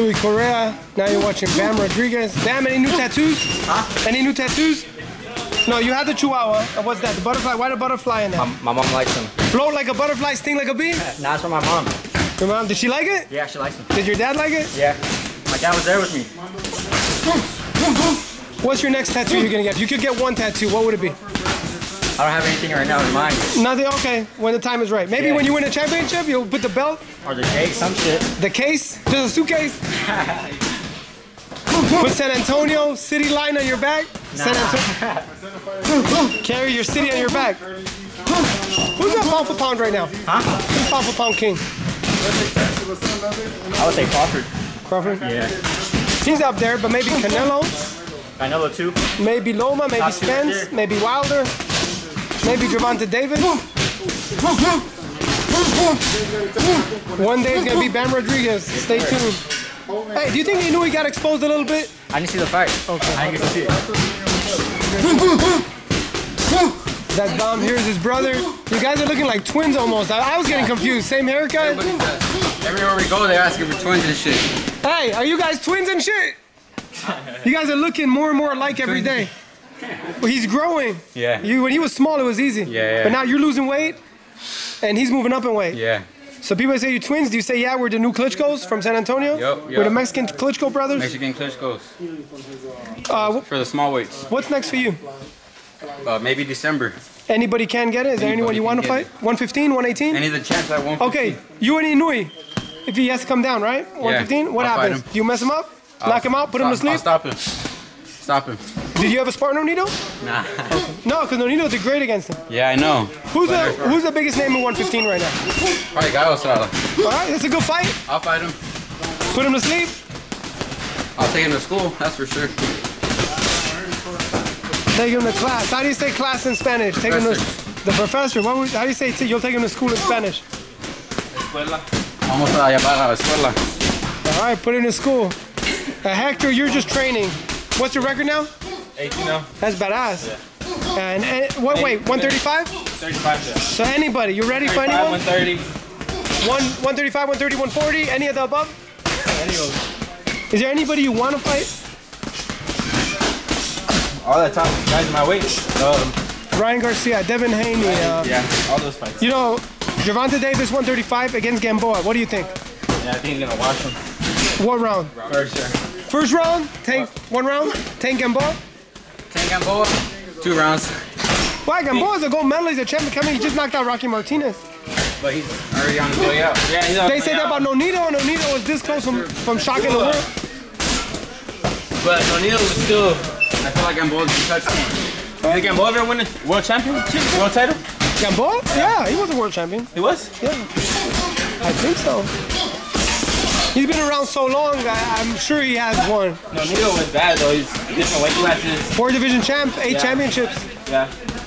Inoue Correa. Now you're watching Bam Rodriguez. Bam, any new tattoos? Huh? Any new tattoos? No, you had the Chihuahua. What's that? The butterfly? Why the butterfly in that? My mom likes them. Float like a butterfly, sting like a bee? Nah, it's from my mom. Your mom, did she like it? Yeah, she likes them. Did your dad like it? Yeah. My dad was there with me. What's your next tattoo you're gonna get? If you could get one tattoo, what would it be? I don't have anything right now in mind. Nothing? Okay, when the time is right. Maybe when you win a championship, you'll put the belt? Or the case, some shit. The case? Just a suitcase? Put San Antonio city line on your back? Nah. San Antonio. Carry your city on your back. Who's that pound for pound right now? Huh? Who's pound for pound king? I would say Crawford. Crawford? Yeah. He's up there, but maybe Canelo? Canelo too. Maybe Loma, maybe Top Spence, two. maybe Wilder, maybe Gervonta Davis. One day it's gonna be Bam Rodriguez. Stay tuned. Hey, do you think Inoue got exposed a little bit? I didn't see the fight. Okay. I didn't get to see it. That's Bam. Here's his brother. You guys are looking like twins almost. I was getting confused. Same haircut? Everywhere we go, they're asking for twins and shit. Hey, are you guys twins and shit? You guys are looking more and more alike every day. Well, he's growing. Yeah. When he was small, it was easy. Yeah. But now you're losing weight, and he's moving up in weight. Yeah. So people say you're twins. Do you say, yeah, we're the new Klitschko's from San Antonio? Yup. We're the Mexican Klitschko brothers? Mexican Klitschko's. For the small weights. What's next for you? Maybe December. Anybody can get it? Is there anyone you want to fight? 115, 118? Any of the champs at 115. Okay, you and Inoue. If he has to come down, right? 115? What I'll fight happens? him. Do you mess him up? Knock him out? Put him to sleep? I'll stop him. Stop him. Did you ever spar Nonito? Nah. No, because Nonito did great against him. Yeah, I know. Who's the biggest name in 115 right now? Probably Garcia. All right, that's a good fight. I'll fight him. Put him to sleep. I'll take him to school, that's for sure. Take him to class. How do you say class in Spanish? Take him to the professor. How do you say you'll take him to school in Spanish? Escuela. Vamos a llamar a la escuela. All right, put him to school. Hector, you're just training. What's your record now? 18 now. That's badass. Yeah. And what weight? 135? 35, yeah. So anybody, you ready for anyone? 130. 135, 130, 140, any of the above? Any of them. Is there anybody you want to fight? All the top guys in my weight. Ryan Garcia, Devin Haney. Yeah, all those fights. You know, Gervonta Davis, 135 against Gamboa. What do you think? Yeah, I think he's gonna wash him. What round? First, yeah. First round? Tank, one round? Tank Gamboa? Tank Gamboa, 2 rounds. Why? Gamboa's a gold medalist, a champion. He just knocked out Rocky Martinez. But he's already on his way out. Yeah, he's on They his say way that out. about Nonito, and Nonito was this close from shocking the world. But Nonito was still. I feel like Gamboa's been touched more. Did Gamboa ever win a world championship? World title? Gamboa? Yeah, he was a world champion. He was? Yeah, I think so. He's been around so long, I'm sure he has one. Nonito was bad though. He's different weight classes. 4 division champ, 8 championships. Yeah.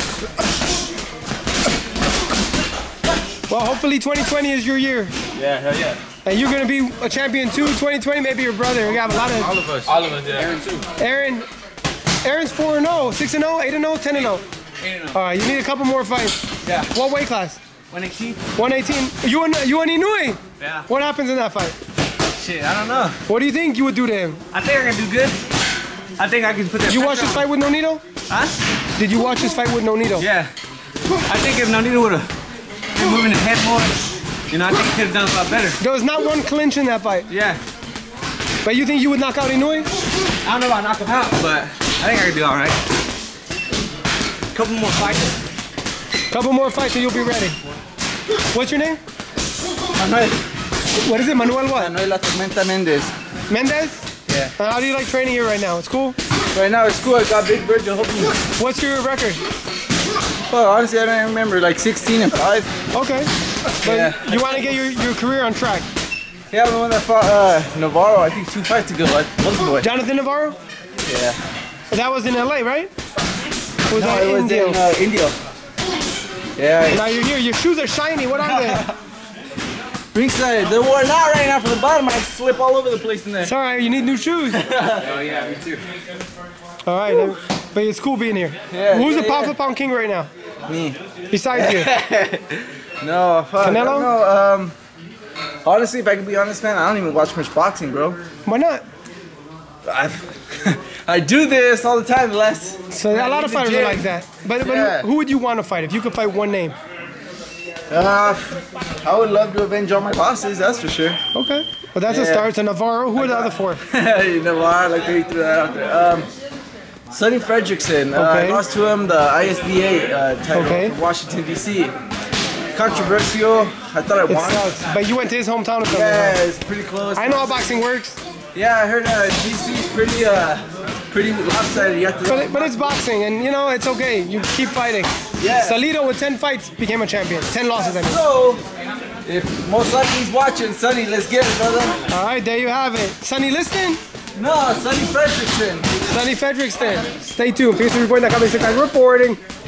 Well, hopefully 2020 is your year. Yeah, hell yeah. And you're going to be a champion too, 2020, maybe your brother. We have a lot of... All of us. All of us, yeah. Aaron too. Aaron's 4-0, 6-0, 8-0, 10-0. All right, you need a couple more fights. Yeah. What weight class? 118. 118. You and Inoue? Yeah. What happens in that fight? Shit, I don't know. What do you think you would do to him? I think I can do good. I think I can put that. Did you watch pressure this on fight with Nonito? Huh? Did you watch this fight with Nonito? Yeah. I think if Nonito would have been moving his head more, you know, I think he could have done a lot better. There was not one clinch in that fight. Yeah. But you think you would knock out Inoue? I don't know about knock him out, but I think I could do all right. Couple more fights. Couple more fights and you'll be ready. What's your name? Manuel. What is it, Manuel what? Manuel La Tormenta Mendez. Mendez? Yeah. How do you like training here right now? It's cool? Right now it's cool. I got Big Virgil helping me. What's your record? Well, honestly, I don't remember. Like 16-5. Okay. But you want to get your career on track? Yeah, the one that fought Navarro, I think 2 fights ago. Boy. Jonathan Navarro? Yeah. That was in LA, right? Or was that it was Indio? in India. Yeah. Now you're here. Your shoes are shiny. What are they? Ringside. They're worn out right now from the bottom. I slip all over the place in there. It's all right. You need new shoes. Oh yeah, me too. All right. But it's cool being here. Yeah, Who's the pound for pound king right now? Me. Besides you? No, fuck. Canelo? No, Honestly, if I can be honest, man, I don't even watch much boxing, bro. Why not? I do this all the time, Les. So a lot of fighters are like that. But who would you want to fight if you could fight one name? I would love to avenge all my bosses, that's for sure. Okay. Well, that's a start. So Navarro, who are the other 4? Navarro, like they threw that out there. Sonny Fredrickson. I lost to him the ISBA title from Washington, D.C. Controversial. I thought I won. It sucks. But you went to his hometown or something? Yeah, it's pretty close. I know how boxing works. Yeah, I heard D.C. is pretty lopsided. You have to but it's boxing, and you know, it's okay. You keep fighting. Yeah. Salito with 10 fights became a champion. 10 losses, I mean. So, if most likely he's watching, Sonny, let's get it, brother. All right, there you have it. Sonny Liston? No, Sonny Fredrickson. Sonny Fredrickson. Stay tuned. Peace reporting. Reporting.